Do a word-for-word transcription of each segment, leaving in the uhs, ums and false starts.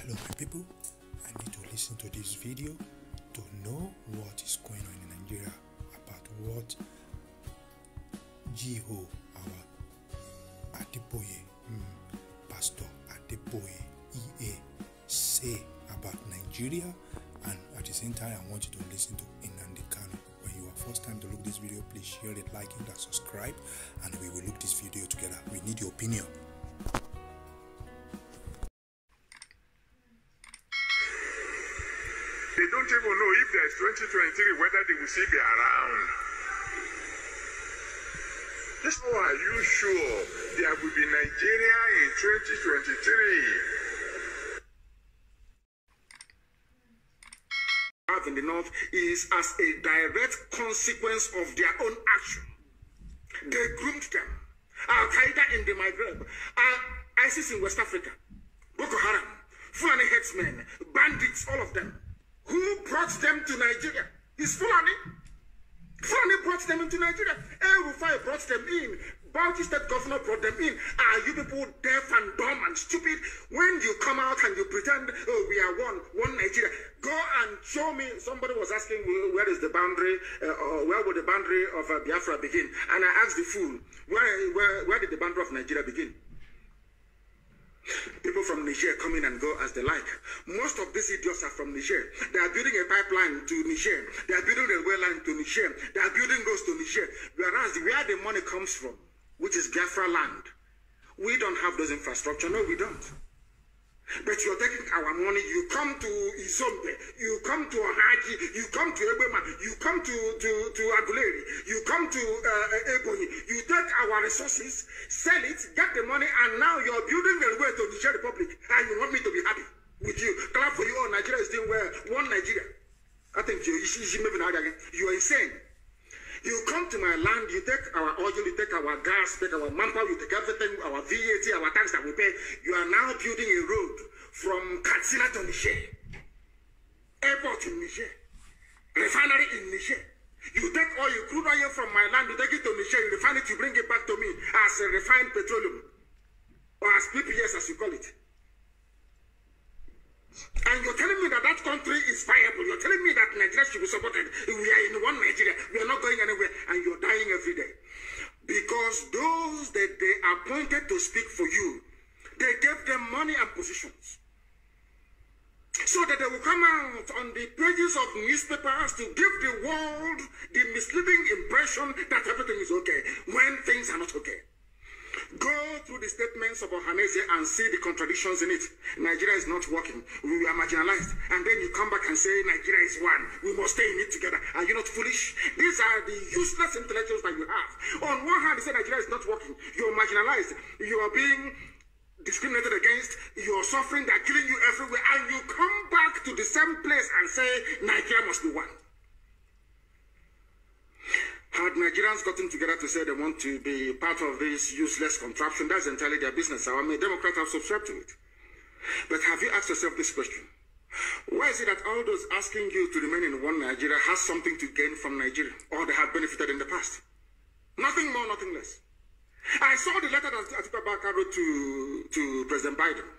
Hello my people, I need to listen to this video to know what is going on in Nigeria about what G O, our Adeboye, mm, Pastor Adeboye E A say about Nigeria, and at the same time I want you to listen to Nnamdi Kanu. When you are first time to look this video, please share it, like it, and subscribe, and we will look this video together. We need your opinion. They don't even know if there's twenty twenty-three, whether they will still be around. How are you sure there will be Nigeria in twenty twenty-three? In the north is as a direct consequence of their own action. They groomed them. Al-Qaeda in the Maghreb, ISIS in West Africa, Boko Haram, Fulani headsmen, bandits, all of them. Who brought them to Nigeria? It's Fulani. Fulani brought them into Nigeria. El Rufai brought them in. Bauchi State Governor brought them in. Are you people deaf and dumb and stupid? When you come out and you pretend, oh, we are one, one Nigeria, go and show me. Somebody was asking, where is the boundary, uh, or where would the boundary of uh, Biafra begin? And I asked the fool, where, where, where did the boundary of Nigeria begin? People from Niger come in and go as they like. Most of these idiots are from Niger. They are building a pipeline to Niger. They are building a railway line to Niger. They are building roads to Niger. Whereas where the money comes from, which is Biafra land, we don't have those infrastructure. No, we don't. But you're taking our money. You come to Izombe, you come to Ohaji, you come to Ebema, you come to, to, to Aguleri, you come to uh, Ebonyi, you take our resources, sell it, get the money, and now you're building a way to the Niger Republic, and you want me to be happy with you. Clap for you. Oh, Nigeria is doing well. One Nigeria. I think you, you are insane. You come to my land, you take our oil, you take our gas, you take our manpower, you take everything, our V A T, our tax that we pay. You are now building a road from Katsina to Niger, airport in Niger, refinery in Niger. You take oil, crude oil from my land, you take it to Niger, you refine it, you bring it back to me as a refined petroleum, or as P P S as you call it. And you're telling me that that country is viable. You're telling me that Nigeria should be supported. We are in one Nigeria. We are not going anywhere. And you're dying every day. Because those that they appointed to speak for you, they gave them money and positions. So that they will come out on the pages of newspapers to give the world the misleading impression that everything is okay when things are not okay. Go through the statements of Ohaneze and see the contradictions in it. Nigeria is not working. We are marginalized. And then you come back and say Nigeria is one. We must stay in it together. Are you not foolish? These are the useless intellectuals that you have. On one hand, you say Nigeria is not working. You are marginalized. You are being discriminated against. You are suffering. They are killing you everywhere. And you come back to the same place and say Nigeria must be one. Had Nigerians gotten together to say they want to be part of this useless contraption, that's entirely their business. I'm a Democrat, I've subscribed to it. But have you asked yourself this question? Why is it that all those asking you to remain in one Nigeria has something to gain from Nigeria, or they have benefited in the past? Nothing more, nothing less. I saw the letter that Atiku Abubakar wrote to, to President Biden.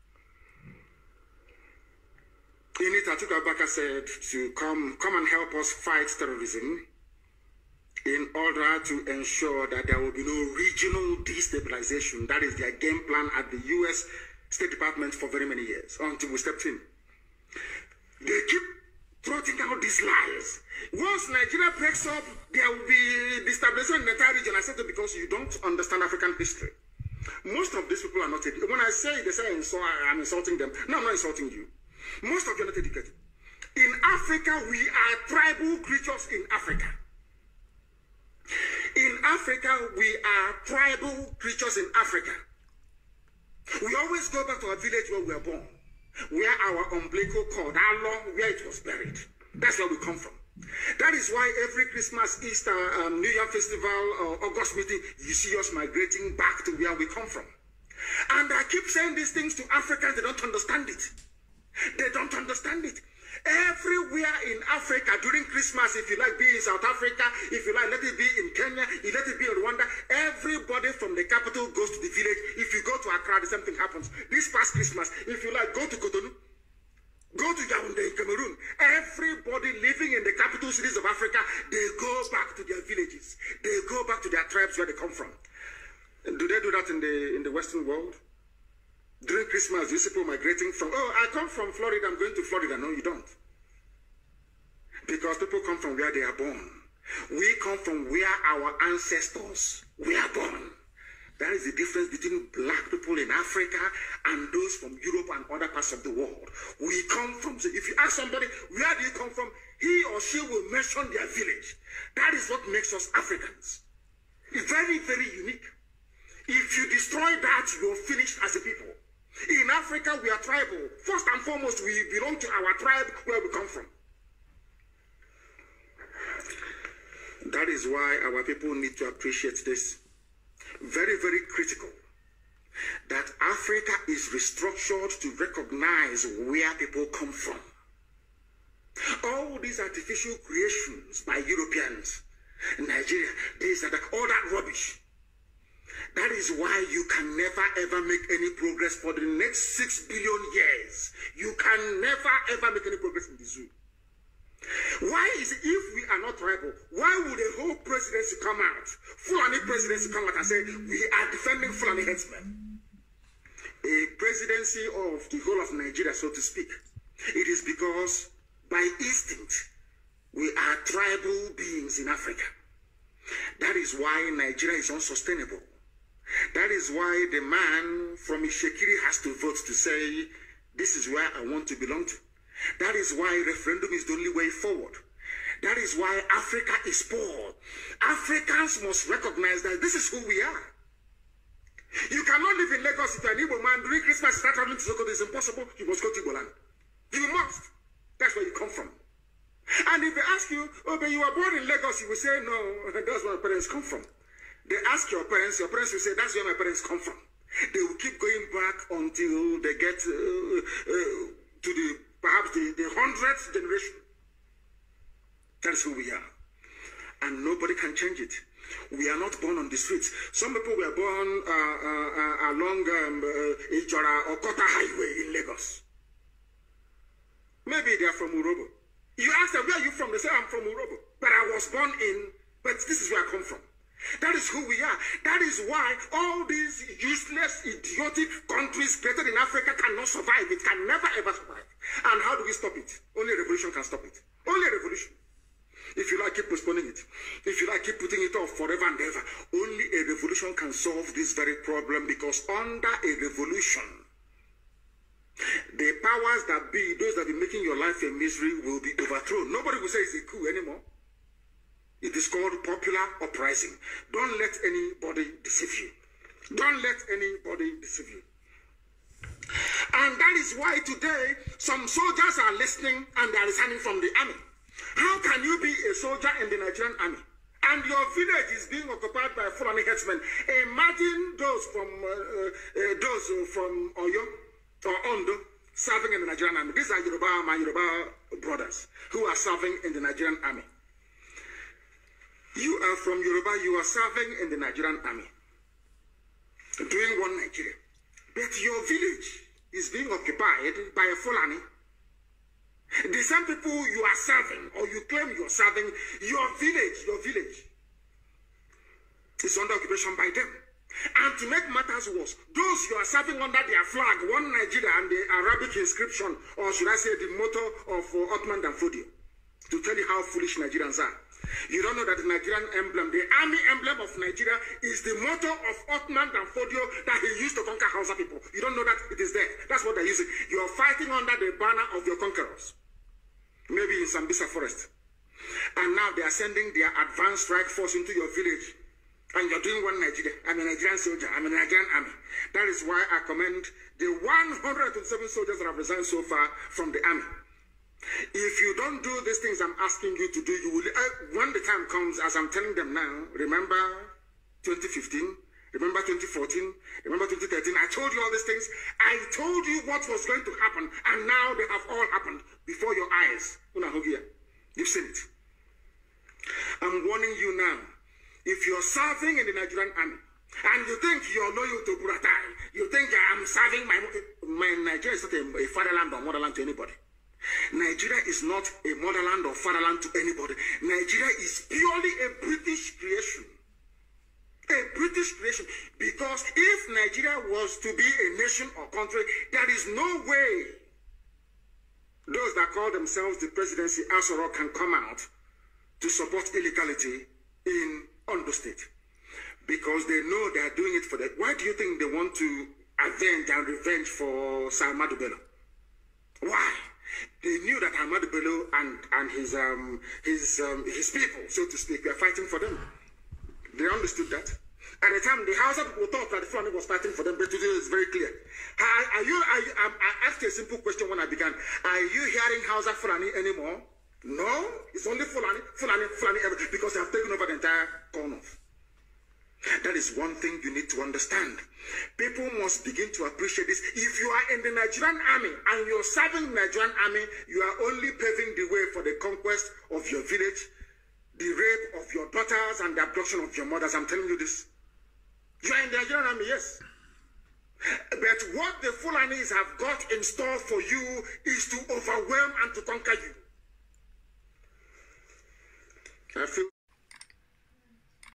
In it, Atiku Abubakar said to come, come and help us fight terrorism, in order to ensure that there will be no regional destabilization. That is their game plan at the U S State Department for very many years, until we stepped in. They keep trotting out these lies. Once Nigeria breaks up, there will be destabilization in the entire region. I said it because you don't understand African history. Most of these people are not educated. When I say they say I'm insulting them, no, I'm not insulting you. Most of you are not educated. In Africa, we are tribal creatures in Africa. In Africa, we are tribal creatures in Africa. We always go back to our village where we were born, where our umbilical cord, how long, where it was buried. That's where we come from. That is why every Christmas, Easter, um, New Year festival, or August meeting, you see us migrating back to where we come from. And I keep saying these things to Africans, they don't understand it. They don't understand it. Everywhere in Africa during Christmas, if you like, be in South Africa, if you like, let it be in Kenya, let it be in Rwanda, everybody from the capital goes to the village. If you go to Accra, the same thing happens. This past Christmas, if you like, go to Cotonou, Go to Yaoundé in Cameroon. Everybody living in the capital cities of Africa, they go back to their villages. They go back to their tribes where they come from. And do they do that in the in the Western world? During Christmas, you see people migrating from, oh, I come from Florida, I'm going to Florida. No, you don't. Because people come from where they are born. We come from where our ancestors were born. That is the difference between black people in Africa and those from Europe and other parts of the world. We come from, so if you ask somebody, where do you come from? He or she will mention their village. That is what makes us Africans. It's very, very unique. If you destroy that, you're finished as a people. In Africa, we are tribal. First and foremost, we belong to our tribe where we come from. That is why our people need to appreciate this. Very, very critical. That Africa is restructured to recognize where people come from. All these artificial creations by Europeans, Nigeria, this and that, all that rubbish. That is why you can never ever make any progress for the next six billion years. You can never ever make any progress in the zoo. Why is it, if we are not tribal, why would a whole presidency come out, Fulani presidency come out and say, we are defending Fulani headsmen? A presidency of the whole of Nigeria, so to speak. It is because, by instinct, we are tribal beings in Africa. That is why Nigeria is unsustainable. That is why the man from Ishekiri has to vote to say, this is where I want to belong to. That is why referendum is the only way forward. That is why Africa is poor. Africans must recognize that this is who we are. You cannot live in Lagos if you're an Igbo man. During Christmas, start traveling to Sokoto. It's impossible. You must go to Igbo land. You must. That's where you come from. And if they ask you, oh, but you were born in Lagos, you will say, no, that's where my parents come from. They ask your parents, your parents will say, that's where my parents come from. They will keep going back until they get uh, uh, to the, perhaps the, the hundredth generation. That is who we are. And nobody can change it. We are not born on the streets. Some people were born uh, uh, uh, along um, uh, Ijora or Kota Highway in Lagos. Maybe they are from Urobo. You ask them, where are you from? They say, I'm from Urobo. But I was born in, but this is where I come from. That is who we are. That is why all these useless, idiotic countries created in Africa cannot survive. It can never ever survive. And how do we stop it? Only a revolution can stop it. Only a revolution. If you like, keep postponing it. If you like, keep putting it off forever and ever. Only a revolution can solve this very problem, because under a revolution, the powers that be, those that be making your life a misery, will be overthrown. Nobody will say it's a coup anymore. It is called popular uprising. Don't let anybody deceive you. Don't let anybody deceive you. And that is why today some soldiers are listening and they are resigning from the army. How can you be a soldier in the Nigerian army and your village is being occupied by Fulani headsmen? Imagine those from uh, uh, those from Oyo or Ondo serving in the Nigerian army. These are Yoruba, my Yoruba brothers who are serving in the Nigerian army. You are from Yoruba, you are serving in the Nigerian army, doing one Nigeria. But your village is being occupied by a Fulani. The same people you are serving, or you claim you are serving, your village, your village is under occupation by them. And to make matters worse, those you are serving under their flag, one Nigeria, and the Arabic inscription, or should I say the motto of uh, Othman Danfodio, to tell you how foolish Nigerians are. You don't know that the Nigerian emblem, the army emblem of Nigeria, is the motto of Othman Danfodio that he used to conquer Hausa people. You don't know that it is there. That's what they're using. You are fighting under the banner of your conquerors. Maybe in Sambisa forest. And now they are sending their advanced strike force into your village. And you're doing one Nigeria. I'm a Nigerian soldier. I'm a Nigerian army. That is why I commend the one hundred twenty-seven soldiers that have resigned so far from the army. If you don't do these things I'm asking you to do, you will, uh, when the time comes, as I'm telling them now, remember twenty fifteen, remember twenty fourteen, remember twenty thirteen, I told you all these things. I told you what was going to happen, and now they have all happened before your eyes. You've seen it. I'm warning you now. If you're serving in the Nigerian army, and you think you're loyal to Buratai, you think I'm serving my, my Nigeria is not a, a fatherland or motherland to anybody. Nigeria is not a motherland or fatherland to anybody. Nigeria is purely a British creation. A British creation. Because if Nigeria was to be a nation or country, there is no way those that call themselves the presidency, Aso Rock, can come out to support illegality in Ondo State. Because they know they are doing it for that. Why do you think they want to avenge and revenge for Sir Ahmadu Bello? Why? They knew that Ahmadu Bello and, and his, um, his, um, his people, so to speak, were fighting for them. They understood that. At the time, the Hausa people thought that the Fulani was fighting for them, but today it's very clear. Are, are you, are you, um, I asked you a simple question when I began. Are you hearing Hausa Fulani anymore? No, it's only Fulani, Fulani, Fulani, because they have taken over the entire corner. That is one thing you need to understand. People must begin to appreciate this. If you are in the Nigerian army and you're serving the Nigerian army, you are only paving the way for the conquest of your village, the rape of your daughters, and the abduction of your mothers. I'm telling you this. You are in the Nigerian army, yes. But what the Fulanis have got in store for you is to overwhelm and to conquer you. I feel